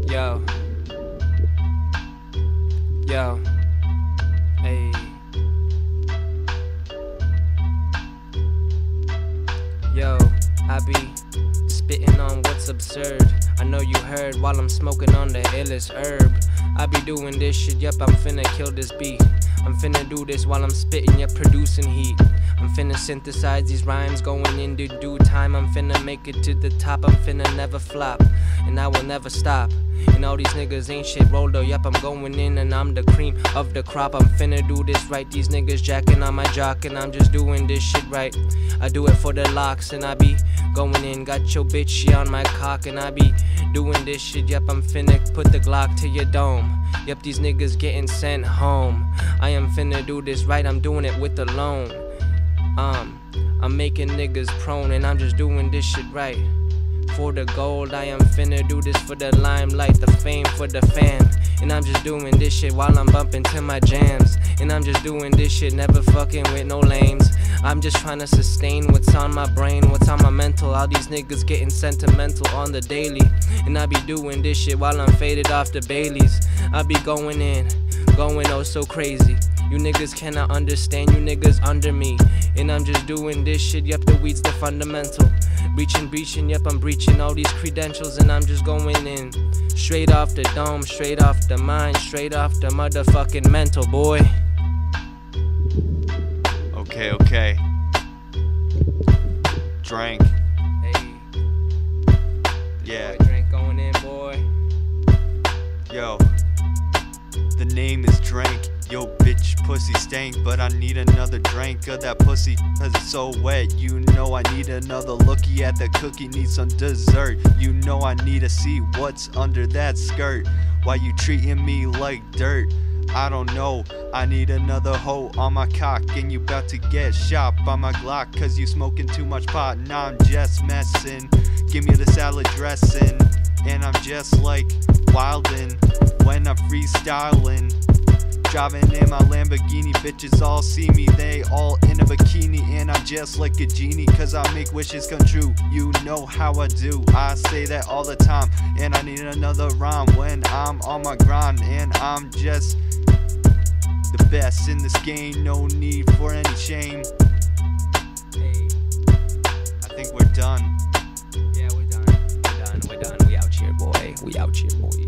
Yo, yo, hey. Yo, I be spitting on what's absurd. I know you heard while I'm smoking on the illest herb. I be doing this shit, yep, I'm finna kill this beat. I'm finna do this while I'm spitting, yep, producing heat. I'm finna synthesize these rhymes, going into due time. I'm finna make it to the top, I'm finna never flop, and I will never stop. And all these niggas ain't shit rolled up, yep, I'm going in and I'm the cream of the crop. I'm finna do this right, these niggas jacking on my jock, and I'm just doing this shit right. I do it for the locks, and I be going in, got your bitch, she on my cock, and I be doing this shit, yep, I'm finna put the Glock to your dome. Yep, these niggas getting sent home. I am finna do this right, I'm doing it with the loan. I'm making niggas prone, and I'm just doing this shit right. For the gold, I am finna do this for the limelight, the fame for the fam. And I'm just doing this shit while I'm bumping to my jams. And I'm just doing this shit, never fucking with no lames. I'm just trying to sustain what's on my brain, what's on my mental. All these niggas getting sentimental on the daily. And I be doing this shit while I'm faded off the Baileys. I be going in, going oh so crazy. You niggas cannot understand, you niggas under me. And I'm just doing this shit, yep, the weed's the fundamental. Breaching, yep, I'm breaching all these credentials, and I'm just going in. Straight off the dome, straight off the mind, straight off the motherfucking mental, boy. Okay. Drank. Hey. Yeah. Boy, drink going in, boy. Yo. The name is Drank. Yo, bitch, pussy stank, but I need another drink of that pussy, cause it's so wet. You know I need another lookie at the cookie, need some dessert. You know I need to see what's under that skirt. Why you treating me like dirt? I don't know, I need another hoe on my cock, and you about to get shot by my Glock, cause you smoking too much pot, and I'm just messing. Give me the salad dressing, and I'm just like wildin' when I'm freestyling. Driving in my Lamborghini, bitches all see me, they all in a bikini, and I'm just like a genie, cause I make wishes come true. You know how I do, I say that all the time, and I need another rhyme when I'm on my grind, and I'm just the best in this game, no need for any shame. Hey. I think we're done. Yeah, we're done. We out here, boy. We out here, boy.